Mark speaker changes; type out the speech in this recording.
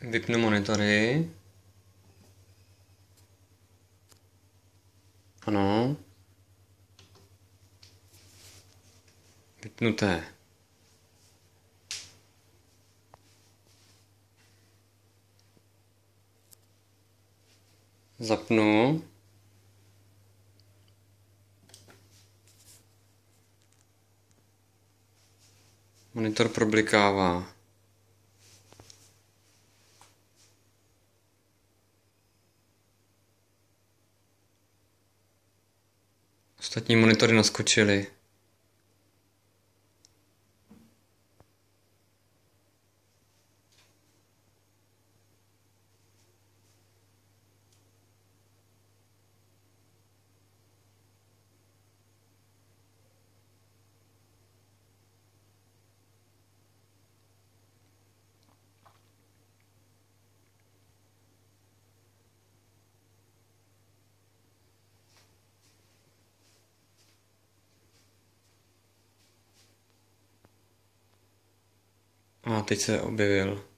Speaker 1: Vypnu monitory. Ano. Vypnuté. Zapnu. Monitor problikává. Ostatní monitory naskočily. A teď se objevil.